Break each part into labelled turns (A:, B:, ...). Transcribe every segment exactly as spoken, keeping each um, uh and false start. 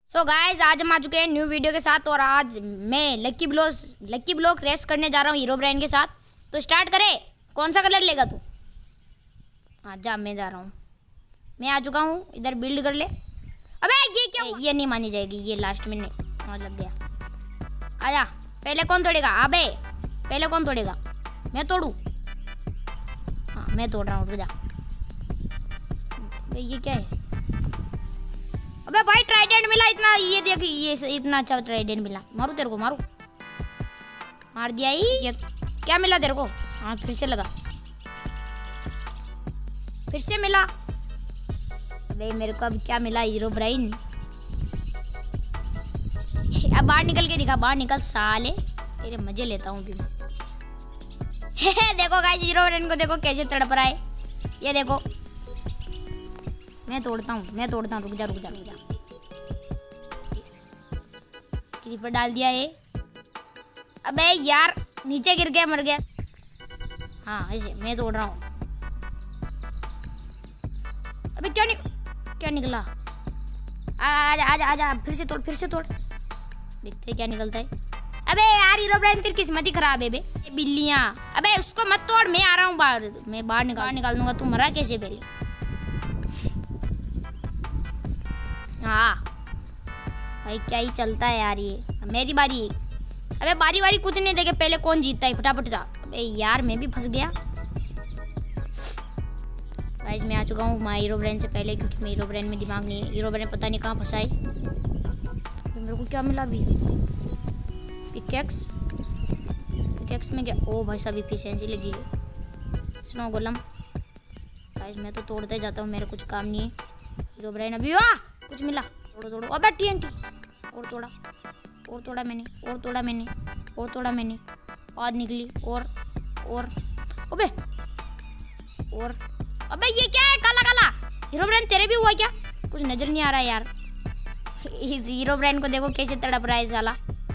A: सो so guys, आज हम आ चुके हैं न्यू वीडियो के साथ और आज मैं lucky block lucky block race करने जा रहा हूँ हीरोब्राइन के साथ। तो स्टार्ट करे। कौन सा कलर लेगा तू? हाँ जा, मैं जा रहा हूँ। मैं आ चुका हूँ, इधर बिल्ड कर ले। अबे ये क्या हुआ? ये नहीं मानी जाएगी, ये लास्ट में नहीं। हाँ लग गया। आजा। पहले कौन तोड़ेगा? अबे पहले कौन तोड़ेगा? मैं तोड़ू? हाँ मैं तोड़ रहा हूँ, रुक जा। ये क्या है? अबे भाई ट्राइडेंट मिला इतना, ये देख, ये इतना अच्छा ट्राइडेंट मिला। मारू तेरे को, मारू। मार दिया ही। ये क्या मिला तेरे को? हाँ फिर से लगा, फिर से मिला। अबे मेरे को अब क्या मिला? हीरोब्राइन। अब बाहर निकल के दिखा, बाहर निकल साले, तेरे मजे लेता हूँ भी मैं। देखो गाइस, हीरोब्राइन को देखो कैसे तड़प रहा है। ये देखो, मैं तोड़ता हूँ, मैं तोड़ता हूँ। रुक जा रुक जा रुक जा। क्रीपर डाल दिया है। अबे यार नीचे गिर गया, मर गया। हाँ ऐसे मैं तोड़ रहा हूँ। अबे क्या निक क्या निकला? आजा आजा आजा, फिर से तोड़, फिर से तोड़। देखते क्या निकलता है। अबे यार हीरोब्राइन तेरी किस्मत ही खराब है बे। बिल्लियाँ, अबे उसको मत तोड़, मैं आ रहा हूँ बाहर। मैं बाहर निकाल निकाल दूंगा। तू मरा कैसे पहले? हाँ भाई क्या ही चलता है यार। ये मेरी बारी। अबे बारी बारी कुछ नहीं, देखे पहले कौन जीतता है, फटाफट जा। अबे यार मैं भी फंस गया। गाइस मैं आ चुका हूँ माँ हीरोब्राइन से पहले, क्योंकि मैं हीरोब्राइन में दिमाग नहीं है। हीरोब्राइन पता नहीं कहाँ फंसा है। मेरे को क्या मिला अभी? पिकेक्स। पिकेक्स में क्या? ओ भाई साहब इफिशिएंसी लगी है। स्नो गोलम। गाइस मैं तो तोड़ते जाता हूँ, मेरा कुछ काम नहीं है। हीरोब्राइन अभी वाह कुछ मिला। तोड़ो तोड़ो। अबे टीएनटी। और तोड़ा, और तोड़ा मैंने, और तोड़ा मैंने, और तोड़ा मैंने। और निकली और और अबे और अबे ये क्या है? काला काला। हीरोब्राइन तेरे भी हुआ क्या? कुछ नजर नहीं आ रहा है यार। इस हीरोब्राइन को देखो कैसे तड़प रहा है साला।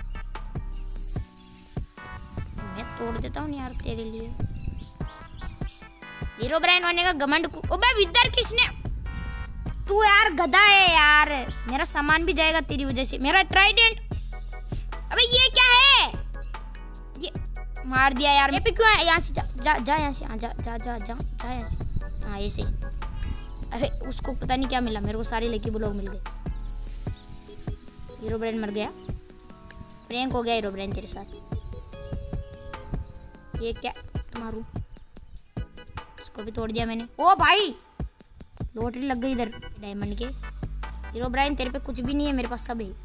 A: मैं तोड़ देता हूँ यार तेरे लिए। हीरोब्राइन होने का घमंड। अबे विदर किसने? तू यार गधा है यार, मेरा सामान भी जाएगा तेरी वजह से। मेरा ट्राइडेंट। अबे ये क्या है? ये मार दिया यार। ये पे क्यों है? यहाँ से जा जा जा यहाँ से। हाँ जा जा जा जा जा यहाँ से। हाँ ऐसे। अरे उसको पता नहीं क्या मिला, मेरे को सारे लकी ब्लॉक मिल गए। हीरोब्राइन मर गया। प्रैंक हो गया हीरोब्राइन तेरे साथ। ये क्या? मारू। इसको भी तोड़ दिया मैंने। ओ भाई लॉटरी लग गई इधर डायमंड के। हीरोब्राइन तेरे पे कुछ भी नहीं है, मेरे पास सब है।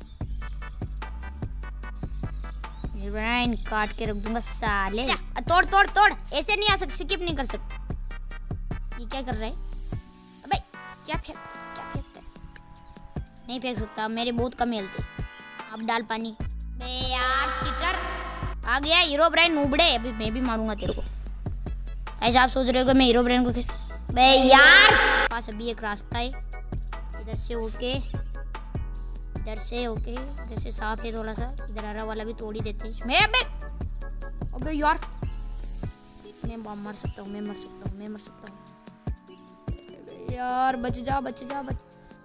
A: हीरोब्राइन काट के रख दूंगा साले। तोड़ तोड़ तोड़, ऐसे नहीं आ सकते, स्किप नहीं कर सकते। ये क्या कर रहा है? अबे क्या फेंक क्या फेंकता है? नहीं फेंक सकता, मेरे बहुत कम हेल्थ है। अब डाल पानी। बे यार चीटर आ गया हीरोब्राइन नूबड़े। अभी मैं भी मारूंगा तेरे को। ऐसा आप सोच रहे हो मैं हीरोब्राइन को किस? बे यार पास अभी एक रास्ता है। इधर से ओके, इधर से ओके, इधर से साफ है थोड़ा सा। इधर हरा वाला भी तोड़ ही देते हैं। मैं अबे अबे यार मैं मर सकता हूँ, मैं मर सकता हूँ, मैं मर सकता हूँ यार। बच जा बच जा बच।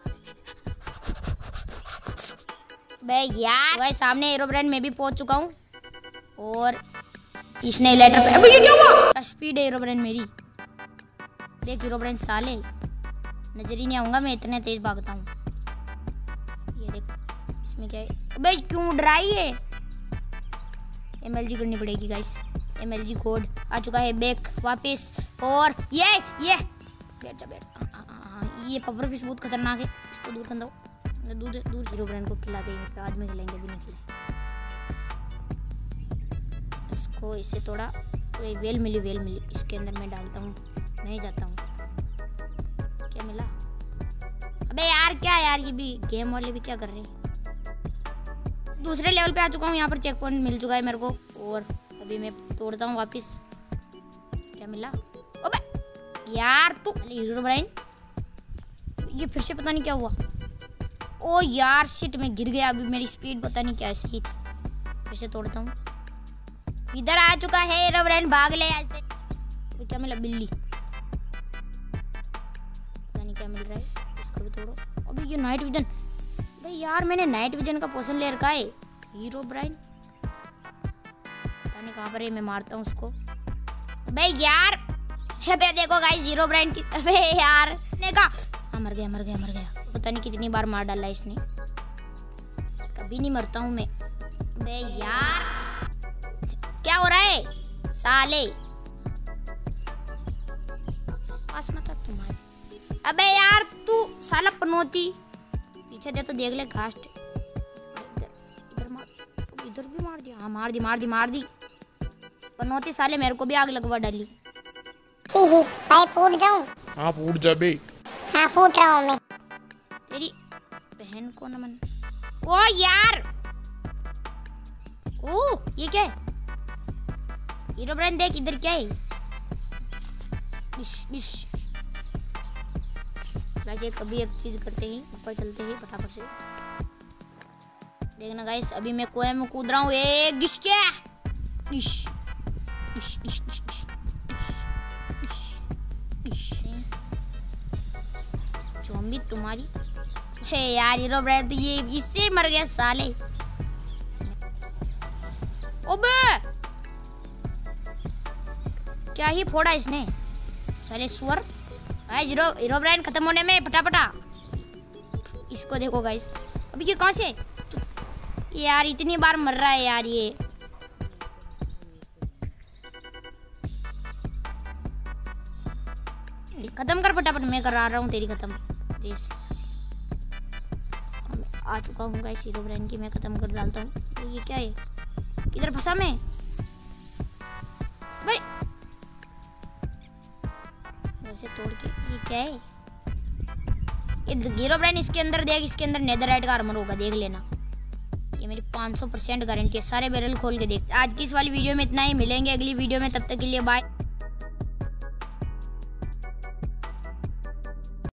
A: बे यार भाई सामने हीरोब्राइन में भी पहुंच चुका हूँ। और इसने लेटर पे। अबे ये क्या हुआ? स्पीड है हीरोब्राइन मेरी। देख हीरोब्राइन साले, नजर ही नहीं आऊंगा, मैं इतने तेज भागता हूँ। ये देख इसमें क्या है? अबे क्यों ड्राई है? एमएलजी करनी पड़ेगी गाइस। एमएलजी कोड आ चुका है बैक वापस। और ये ये बैठ जा बैठ। ये पपर फिश बहुत खतरनाक है, इसको दूर कर दो। दूर दूर हीरोब्राइन को खिला देंगे, फिर बाद में खिलाएंगे, अभी नहीं खिलाएंगे। इसको इसे थोड़ा वेल मिली वेल मिली इसके अंदर मैं डालता हूँ। नहीं जाता हूँ। क्या मिला? अबे यार क्या यार, ये भी गेम वाले भी क्या कर रहे हैं? दूसरे लेवल पे आ चुका हूँ। यहाँ पर चेक पॉइंट मिल चुका है मेरे को। और अभी मैं तोड़ता हूँ वापस। क्या मिला? अबे यार तू हीरोब्राइन, ये फिर से पता नहीं क्या हुआ। ओ यार शिट, मैं गिर गया। अभी मेरी स्पीड पता नहीं क्या ऐसी थी। फिर से तोड़ता हूँ। इधर आ चुका है हीरोब्राइन, भाग ले ऐसे। क्या मिला? बिल्ली। पता नहीं क्या मिल रहा है। इसको भी तोड़ो। अभी ये नाइट विजन। भाई यार मैंने नाइट विजन का पोशन ले रखा है। हीरो ब्राइन पता नहीं कहाँ पर है, मैं मारता हूँ उसको। भाई यार अबे देखो गाइस हीरो ब्राइन की, अबे यार ने कहा हाँ मर गया मर गया मर गया। पता नहीं कितनी बार मार डाला इसने, कभी नहीं मरता हूँ मैं। बे यार क्या हो रहा है साले, पास मत आ तुम्हारे। अबे यार तू साला पनौती, पीछे दे तो देख ले घास्ट। इधर इधर मार, इधर भी मार दिया। हाँ मार दी मार दी मार दी। पनौती साले मेरे को भी आग लगवा डाली।
B: भाई फूट जाऊं?
C: हाँ फूट जा बे।
B: हाँ फूट रहा हूँ मैं।
A: तेरी बहन को नमन। ओ यार ओ ये क्या है? हीरो ब्राइन देख इधर क्या है? डिश डिश। वैसे कभी एक चीज करते ही ऊपर चलते ही फटाफट से देखना गाइस, अभी मैं कुएं में कूद रहा हूँ। एक डिश क्या डिश डिश डिश डिश डिश ज़ॉम्बी तुम्हारी है यार। हीरो ब्राइन तो ये इससे मर गया साले। ओबे क्या ही फोड़ा इसने साले सुअर। हीरो हीरो ब्राइन खत्म होने में फटाफटा। इसको देखो गाइस, अभी ये कहाँ से तो, यार इतनी बार मर रहा है यार ये। खत्म कर फटाफट, मैं करा रहा हूँ तेरी खत्म। रेस आ चुका हूँ गाइस हीरो ब्राइन की, मैं खत्म कर डालता हूँ। ये क्या है, किधर फंसा मैं भाई? वैसे तोड़ के ये क्या है? ये हीरो ब्राइन इसके अंदर देख, इसके अंदर नेदरराइट का आर्मर होगा, देख लेना। ये मेरी पाँच सौ परसेंट गारंटी है। सारे बैरल खोल के देख। आज की इस वाली वीडियो में इतना ही, मिलेंगे अगली वीडियो में, तब तक के लिए बाय।